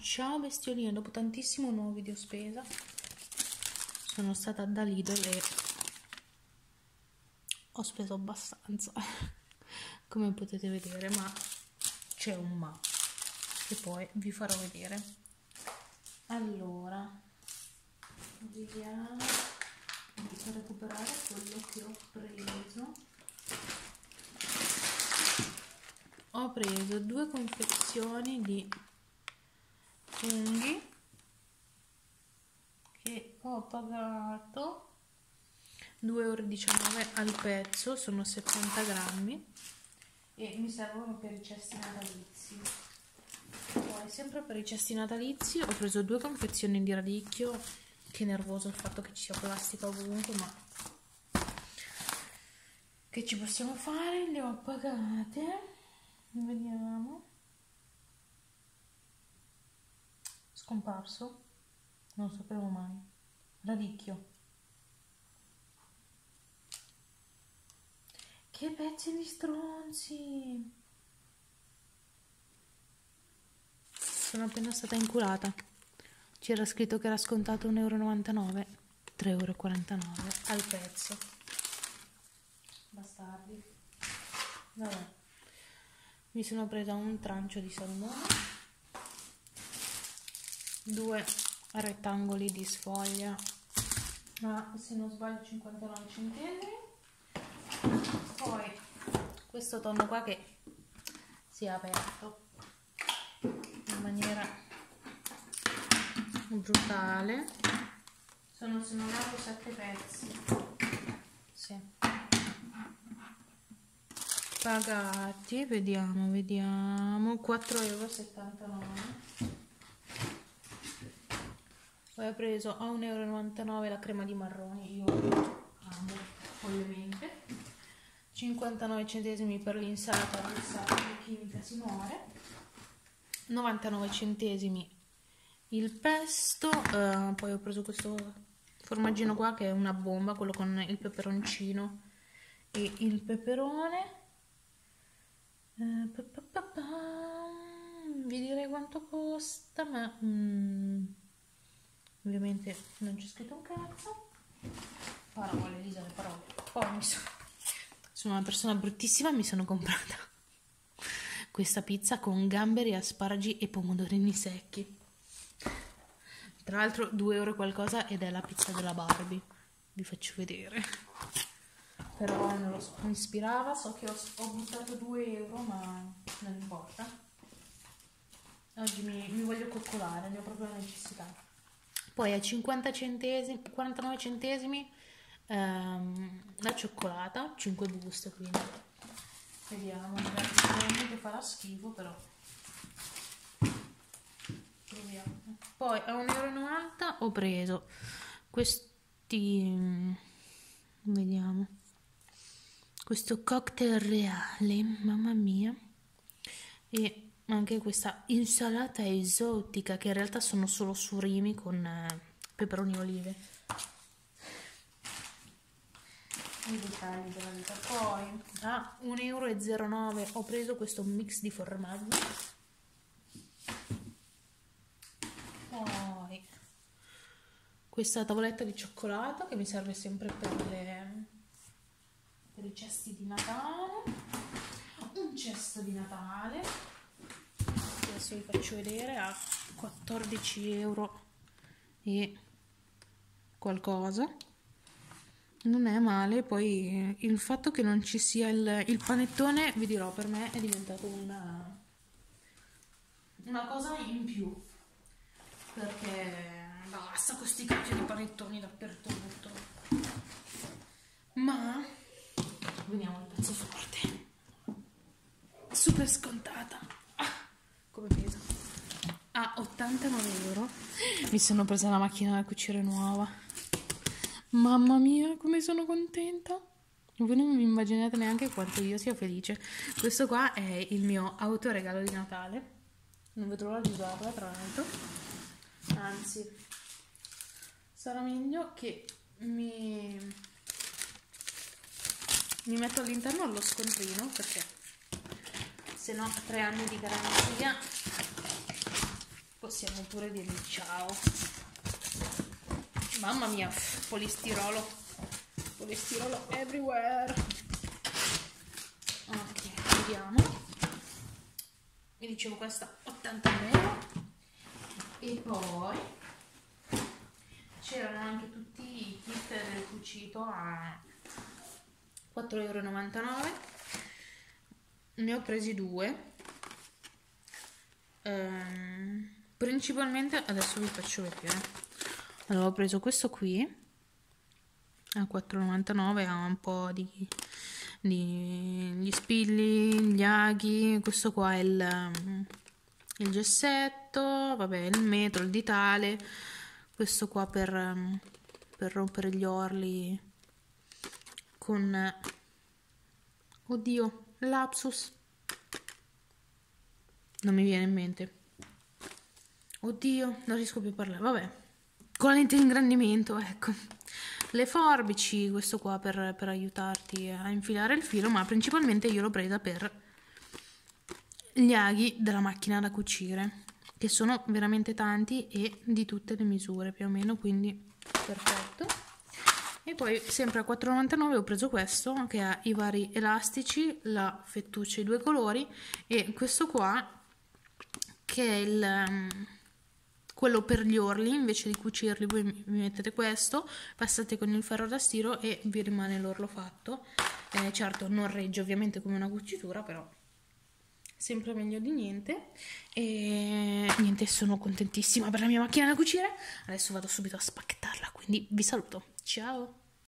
Ciao bestioline, dopo tantissimo nuovo video spesa sono stata da Lidl e ho speso abbastanza come potete vedere, ma c'è un ma che poi vi farò vedere. Allora vediamo di recuperare quello che ho preso. Ho preso 2 confezioni di funghi che ho pagato 2,19 € al pezzo, sono 70 grammi e mi servono per i cesti natalizi. Poi sempre per i cesti natalizi ho preso 2 confezioni di radicchio. Che nervoso il fatto che ci sia plastica ovunque, ma che ci possiamo fare? Le ho pagate, vediamo. Scomparso? Non lo sapevo mai. Radicchio. Che pezzi di stronzi! Sono appena stata inculata. C'era scritto che era scontato 1,99 €, 3,49 € al pezzo. Bastardi. Vabbè. Mi sono presa un trancio di salmone, 2 rettangoli di sfoglia, ma se non sbaglio 59 centesimi. Poi questo tonno qua che si è aperto in maniera brutale. Sono, se non erro, 7 pezzi. Sì. Pagati, vediamo, 4,79 €. Poi ho preso a 1,99 € la crema di marroni, io amo follemente. 59 centesimi per l'insalata russa chimica si muore. 99 centesimi il pesto. Poi ho preso questo formaggino qua che è una bomba, quello con il peperoncino e il peperone. Vi direi quanto costa, ma ovviamente non c'è scritto un cazzo. Parole, Elisa, le parole. Poi sono una persona bruttissima e mi sono comprata questa pizza con gamberi, asparagi e pomodorini secchi. Tra l'altro 2 € qualcosa ed è la pizza della Barbie. Vi faccio vedere. Però non lo so, mi ispirava, so che ho buttato 2 €, ma non importa. Oggi mi voglio coccolare, ne ho proprio la necessità. Poi a 50 centesimi, 49 centesimi la cioccolata, 5 buste, quindi vediamo, sicuramente farà schifo, però proviamo. Poi a 1,90 € ho preso questi, vediamo, questo cocktail reale, mamma mia, e anche questa insalata esotica che in realtà sono solo surimi con peperoni e olive. I dettagli della vita. Poi a 1,09 € ho preso questo mix di formaggi. Poi questa tavoletta di cioccolato che mi serve sempre per i cesti di Natale. Un cesto di Natale, adesso vi faccio vedere, a 14 € e qualcosa, non è male. Poi il fatto che non ci sia il panettone, vi dirò, per me è diventato una cosa in più, perché basta con sti cacchio di panettoni dappertutto. Ma veniamo al pezzo forte. Super scontata. Come pesa? A 89 € mi sono presa la macchina da cucire nuova. Mamma mia, come sono contenta. Voi non vi immaginate neanche quanto io sia felice. Questo qua è il mio autoregalo di Natale. Non vedo l'ora di usarla, tra l'altro. Anzi, sarà meglio che mi metto all'interno allo scontrino, perché se no 3 anni di garanzia possiamo pure dirgli ciao. Mamma mia, polistirolo everywhere. Ok, vediamo. Vi dicevo, questa 80 euro. E poi c'erano anche tutti i kit del cucito a 4,99 euro. Ne ho presi due. Principalmente, adesso vi faccio vedere. Allora, ho preso questo qui a 4,99, ha un po' di gli spilli, gli aghi. Questo qua è il gessetto, vabbè, il metro, il ditale. Questo qua per rompere gli orli con, oddio, lapsus, non mi viene in mente, oddio, non riesco più a parlare, vabbè, con la lente di ingrandimento, ecco, le forbici, questo qua per aiutarti a infilare il filo, ma principalmente io l'ho presa per gli aghi della macchina da cucire, che sono veramente tanti e di tutte le misure più o meno, quindi perfetto. E poi sempre a 4,99 ho preso questo che ha i vari elastici, la fettuccia, i due colori, e questo qua che è quello per gli orli. Invece di cucirli voi vi mettete questo, passate con il ferro da stiro e vi rimane l'orlo fatto. Certo non regge ovviamente come una cucitura, però sempre meglio di niente. E niente, sono contentissima per la mia macchina da cucire. Adesso vado subito a spacchettarla, quindi vi saluto, ciao.